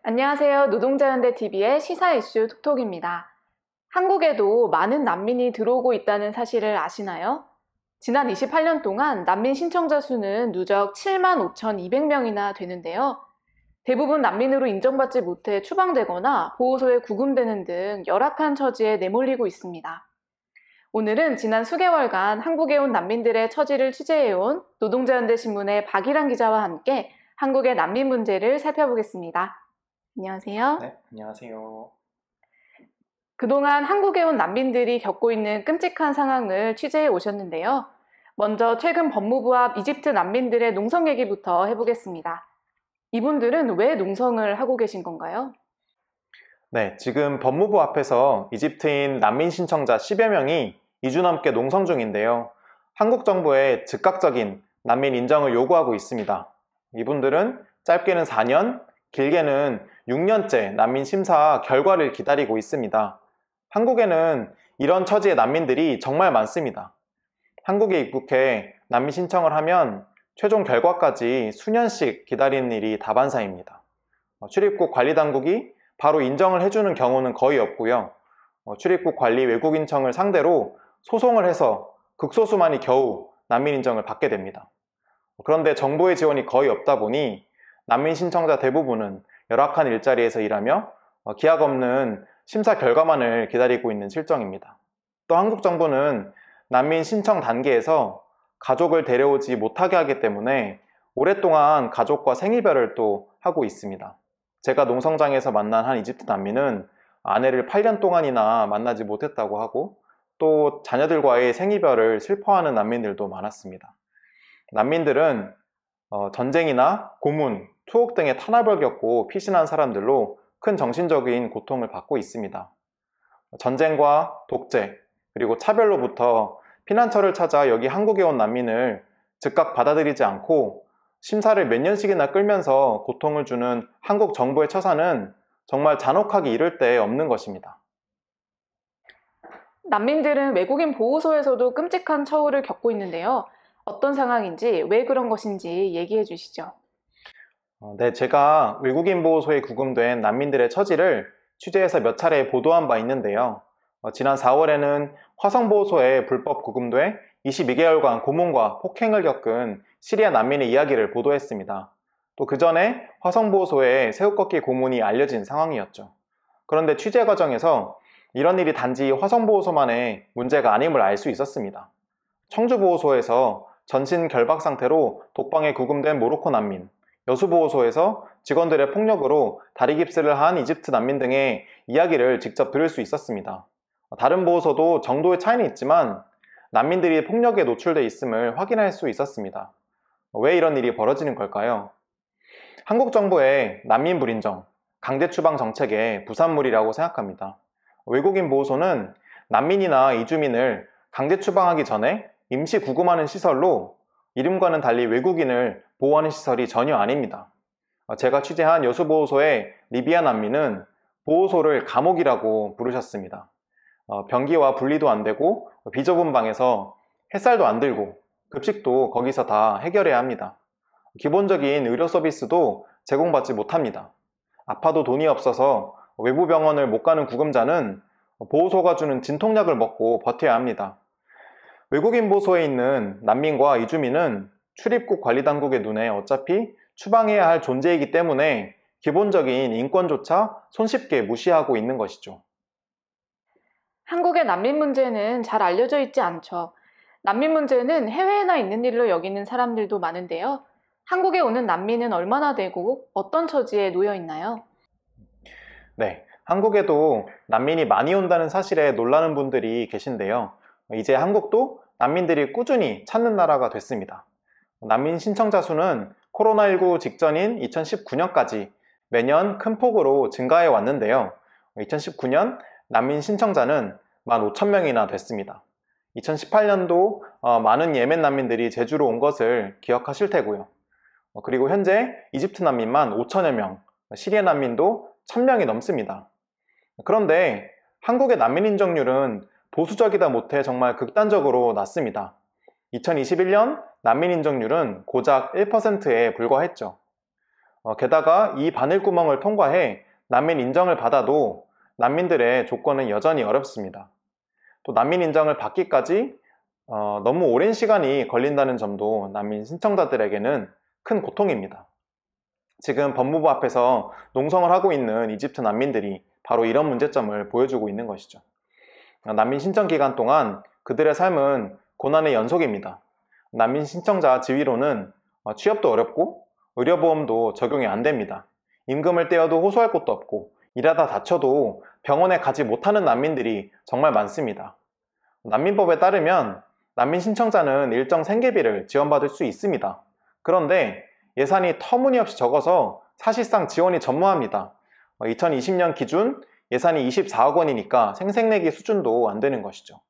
안녕하세요. 노동자연대TV의 시사 이슈 톡톡입니다. 한국에도 많은 난민이 들어오고 있다는 사실을 아시나요? 지난 28년 동안 난민 신청자 수는 누적 75,200명이나 되는데요. 대부분 난민으로 인정받지 못해 추방되거나 보호소에 구금되는 등 열악한 처지에 내몰리고 있습니다. 오늘은 지난 수개월간 한국에 온 난민들의 처지를 취재해온 노동자연대신문의 박일환 기자와 함께 한국의 난민 문제를 살펴보겠습니다. 안녕하세요. 네, 안녕하세요. 그동안 한국에 온 난민들이 겪고 있는 끔찍한 상황을 취재해 오셨는데요. 먼저 최근 법무부 앞 이집트 난민들의 농성 얘기부터 해보겠습니다. 이분들은 왜 농성을 하고 계신 건가요? 네, 지금 법무부 앞에서 이집트인 난민 신청자 10여 명이 2주 넘게 농성 중인데요. 한국 정부에 즉각적인 난민 인정을 요구하고 있습니다. 이분들은 짧게는 4년, 길게는 6년째 난민 심사 결과를 기다리고 있습니다. 한국에는 이런 처지의 난민들이 정말 많습니다. 한국에 입국해 난민 신청을 하면 최종 결과까지 수년씩 기다리는 일이 다반사입니다. 출입국 관리당국이 바로 인정을 해주는 경우는 거의 없고요. 출입국 관리 외국인청을 상대로 소송을 해서 극소수만이 겨우 난민 인정을 받게 됩니다. 그런데 정부의 지원이 거의 없다 보니 난민 신청자 대부분은 열악한 일자리에서 일하며 기약 없는 심사 결과만을 기다리고 있는 실정입니다. 또 한국 정부는 난민 신청 단계에서 가족을 데려오지 못하게 하기 때문에 오랫동안 가족과 생이별을 또 하고 있습니다. 제가 농성장에서 만난 한 이집트 난민은 아내를 8년 동안이나 만나지 못했다고 하고 또 자녀들과의 생이별을 슬퍼하는 난민들도 많았습니다. 난민들은 전쟁이나 고문, 투옥 등의 탄압을 겪고 피신한 사람들로 큰 정신적인 고통을 받고 있습니다. 전쟁과 독재, 그리고 차별로부터 피난처를 찾아 여기 한국에 온 난민을 즉각 받아들이지 않고 심사를 몇 년씩이나 끌면서 고통을 주는 한국 정부의 처사는 정말 잔혹하기 이를 데 없는 것입니다. 난민들은 외국인 보호소에서도 끔찍한 처우를 겪고 있는데요. 어떤 상황인지, 왜 그런 것인지 얘기해 주시죠. 네, 제가 외국인 보호소에 구금된 난민들의 처지를 취재해서 몇 차례 보도한 바 있는데요. 지난 4월에는 화성보호소에 불법 구금돼 22개월간 고문과 폭행을 겪은 시리아 난민의 이야기를 보도했습니다. 또 그 전에 화성보호소에 새우꺾기 고문이 알려진 상황이었죠. 그런데 취재 과정에서 이런 일이 단지 화성보호소만의 문제가 아님을 알 수 있었습니다. 청주보호소에서 전신 결박 상태로 독방에 구금된 모로코 난민, 여수보호소에서 직원들의 폭력으로 다리 깁스를 한 이집트 난민 등의 이야기를 직접 들을 수 있었습니다. 다른 보호소도 정도의 차이는 있지만 난민들이 폭력에 노출돼 있음을 확인할 수 있었습니다. 왜 이런 일이 벌어지는 걸까요? 한국 정부의 난민 불인정, 강제 추방 정책의 부산물이라고 생각합니다. 외국인 보호소는 난민이나 이주민을 강제 추방하기 전에 임시 구금하는 시설로 이름과는 달리 외국인을 보호하는 시설이 전혀 아닙니다. 제가 취재한 여수보호소의 리비아 난민은 보호소를 감옥이라고 부르셨습니다. 변기와 분리도 안 되고 비좁은 방에서 햇살도 안 들고 급식도 거기서 다 해결해야 합니다. 기본적인 의료 서비스도 제공받지 못합니다. 아파도 돈이 없어서 외부 병원을 못 가는 구금자는 보호소가 주는 진통약을 먹고 버텨야 합니다. 외국인 보호소에 있는 난민과 이주민은 출입국 관리당국의 눈에 어차피 추방해야 할 존재이기 때문에 기본적인 인권조차 손쉽게 무시하고 있는 것이죠. 한국의 난민 문제는 잘 알려져 있지 않죠. 난민 문제는 해외에나 있는 일로 여기는 사람들도 많은데요. 한국에 오는 난민은 얼마나 되고 어떤 처지에 놓여 있나요? 네, 한국에도 난민이 많이 온다는 사실에 놀라는 분들이 계신데요. 이제 한국도 난민들이 꾸준히 찾는 나라가 됐습니다. 난민 신청자 수는 코로나19 직전인 2019년까지 매년 큰 폭으로 증가해 왔는데요. 2019년 난민 신청자는 15,000명이나 됐습니다. 2018년도 많은 예멘 난민들이 제주로 온 것을 기억하실 테고요. 그리고 현재 이집트 난민만 5천여 명, 시리아 난민도 1,000명이 넘습니다. 그런데 한국의 난민 인정률은 보수적이다 못해 정말 극단적으로 낮습니다. 2021년 난민 인정률은 고작 1%에 불과했죠. 게다가 이 바늘구멍을 통과해 난민 인정을 받아도 난민들의 조건은 여전히 어렵습니다. 또 난민 인정을 받기까지 너무 오랜 시간이 걸린다는 점도 난민 신청자들에게는 큰 고통입니다. 지금 법무부 앞에서 농성을 하고 있는 이집트 난민들이 바로 이런 문제점을 보여주고 있는 것이죠. 난민 신청 기간 동안 그들의 삶은 고난의 연속입니다. 난민 신청자 지위로는 취업도 어렵고 의료보험도 적용이 안 됩니다. 임금을 떼어도 호소할 곳도 없고 일하다 다쳐도 병원에 가지 못하는 난민들이 정말 많습니다. 난민법에 따르면 난민 신청자는 일정 생계비를 지원받을 수 있습니다. 그런데 예산이 터무니없이 적어서 사실상 지원이 전무합니다. 2020년 기준 예산이 24억 원이니까 생색내기 수준도 안 되는 것이죠.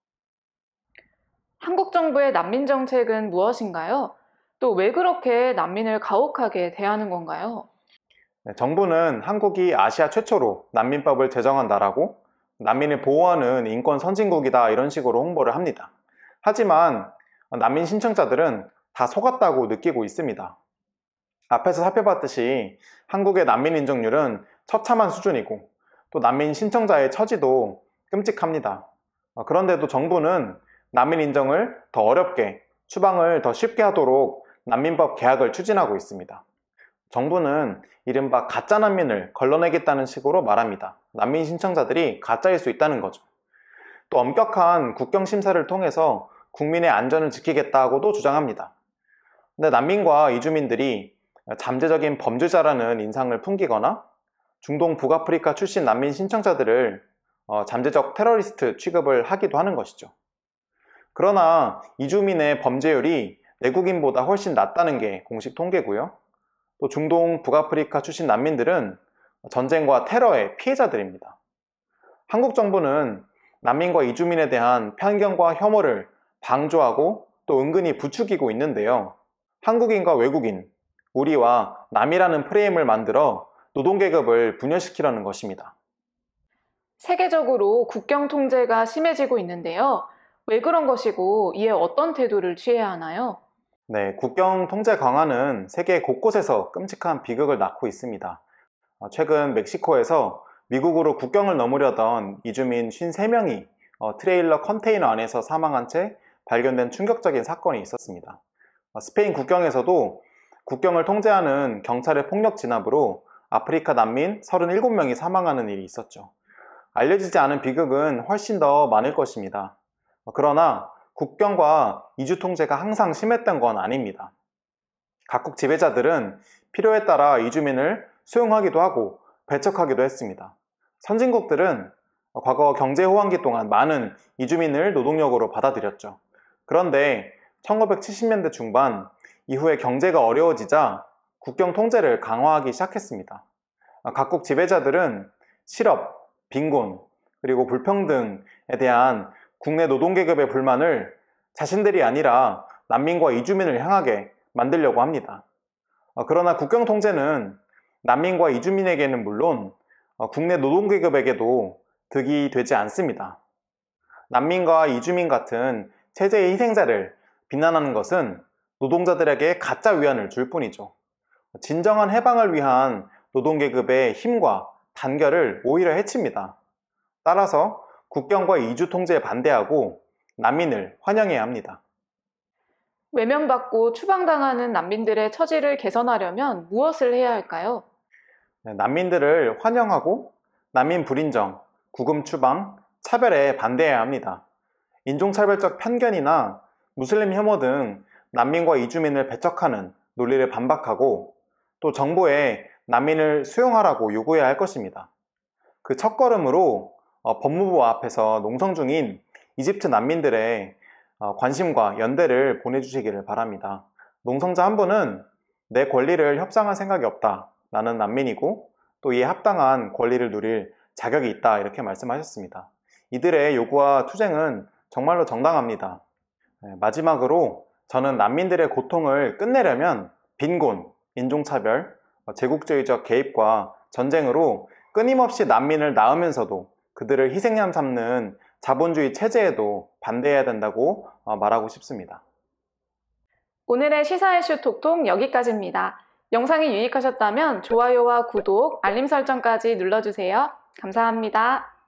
한국 정부의 난민 정책은 무엇인가요? 또 왜 그렇게 난민을 가혹하게 대하는 건가요? 정부는 한국이 아시아 최초로 난민법을 제정한 나라고 난민을 보호하는 인권 선진국이다 이런 식으로 홍보를 합니다. 하지만 난민 신청자들은 다 속았다고 느끼고 있습니다. 앞에서 살펴봤듯이 한국의 난민 인정률은 처참한 수준이고 또 난민 신청자의 처지도 끔찍합니다. 그런데도 정부는 난민 인정을 더 어렵게, 추방을 더 쉽게 하도록 난민법 개혁을 추진하고 있습니다. 정부는 이른바 가짜 난민을 걸러내겠다는 식으로 말합니다. 난민 신청자들이 가짜일 수 있다는 거죠. 또 엄격한 국경 심사를 통해서 국민의 안전을 지키겠다고도 주장합니다. 근데 난민과 이주민들이 잠재적인 범죄자라는 인상을 풍기거나 중동 북아프리카 출신 난민 신청자들을 잠재적 테러리스트 취급을 하기도 하는 것이죠. 그러나 이주민의 범죄율이 내국인보다 훨씬 낮다는 게 공식 통계고요. 또 중동 북아프리카 출신 난민들은 전쟁과 테러의 피해자들입니다. 한국 정부는 난민과 이주민에 대한 편견과 혐오를 방조하고 또 은근히 부추기고 있는데요. 한국인과 외국인, 우리와 남이라는 프레임을 만들어 노동계급을 분열시키려는 것입니다. 세계적으로 국경 통제가 심해지고 있는데요. 왜 그런 것이고 이에 어떤 태도를 취해야 하나요? 네, 국경 통제 강화는 세계 곳곳에서 끔찍한 비극을 낳고 있습니다. 최근 멕시코에서 미국으로 국경을 넘으려던 이주민 53명이 트레일러 컨테이너 안에서 사망한 채 발견된 충격적인 사건이 있었습니다. 스페인 국경에서도 국경을 통제하는 경찰의 폭력 진압으로 아프리카 난민 37명이 사망하는 일이 있었죠. 알려지지 않은 비극은 훨씬 더 많을 것입니다. 그러나 국경과 이주 통제가 항상 심했던 건 아닙니다. 각국 지배자들은 필요에 따라 이주민을 수용하기도 하고 배척하기도 했습니다. 선진국들은 과거 경제 호황기 동안 많은 이주민을 노동력으로 받아들였죠. 그런데 1970년대 중반 이후에 경제가 어려워지자 국경 통제를 강화하기 시작했습니다. 각국 지배자들은 실업, 빈곤, 그리고 불평등에 대한 국내 노동계급의 불만을 자신들이 아니라 난민과 이주민을 향하게 만들려고 합니다. 그러나 국경 통제는 난민과 이주민에게는 물론 국내 노동계급에게도 득이 되지 않습니다. 난민과 이주민 같은 체제의 희생자를 비난하는 것은 노동자들에게 가짜 위안을 줄 뿐이죠. 진정한 해방을 위한 노동계급의 힘과 단결을 오히려 해칩니다. 따라서 국경과 이주 통제에 반대하고 난민을 환영해야 합니다. 외면받고 추방당하는 난민들의 처지를 개선하려면 무엇을 해야 할까요? 난민들을 환영하고 난민 불인정, 구금 추방, 차별에 반대해야 합니다. 인종차별적 편견이나 무슬림 혐오 등 난민과 이주민을 배척하는 논리를 반박하고 또 정부에 난민을 수용하라고 요구해야 할 것입니다. 그 첫걸음으로 법무부 앞에서 농성 중인 이집트 난민들의 관심과 연대를 보내주시기를 바랍니다. 농성자 한 분은 내 권리를 협상할 생각이 없다. 나는 난민이고 또 이에 합당한 권리를 누릴 자격이 있다. 이렇게 말씀하셨습니다. 이들의 요구와 투쟁은 정말로 정당합니다. 마지막으로 저는 난민들의 고통을 끝내려면 빈곤, 인종차별, 제국주의적 개입과 전쟁으로 끊임없이 난민을 낳으면서도 그들을 희생양 삼는 자본주의 체제에도 반대해야 된다고 말하고 싶습니다. 오늘의 시사 이슈 톡톡 여기까지입니다. 영상이 유익하셨다면 좋아요와 구독, 알림 설정까지 눌러주세요. 감사합니다.